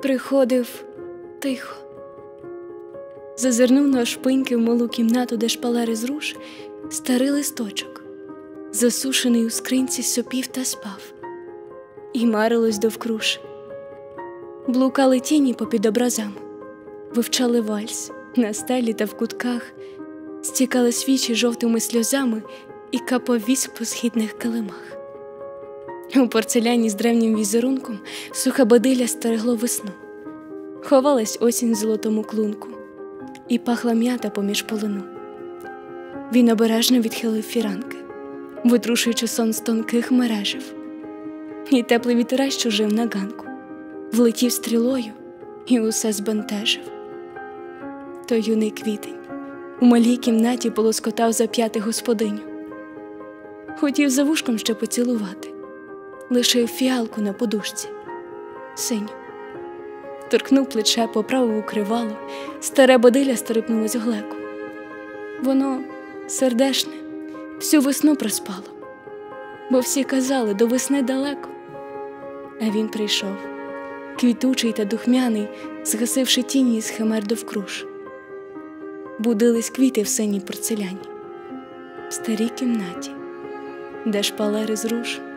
Приходив тихо. Зазирнув навшпиньки в малу кімнату, де шпалери з руш, старий листочок, засушений у скринці, сопів та спав. І марилось довкруж. Блукали тіні попід образами, вивчали вальс на стелі та в кутках, стікали свічі жовтими сльозами і капав віск по східних килимах. У порцеляні з древнім візерунком суха бадилля стерегло весну. Ховалась осінь в золотому клунку, і пахла м'ята поміж полину. Він обережно відхилив фіранки, витрушуючи сон з тонких мережів. І теплий вітерець, що жив на ганку, влетів стрілою і усе збентежив. Той юний квітень у малій кімнаті полоскотав зап'яти господиню. Хотів за вушком ще поцілувати, лишив фіалку на подушці, синю. Торкнув плече, поправив укривало, старе бадилля стрипнулось глеку. Воно сердешне, всю весну проспало, бо всі казали, до весни далеко. А він прийшов, квітучий та духмяний, згасивши тіні із химер довкруж. Будились квіти в синій порцеляні, в старій кімнаті, де шпалери з руш.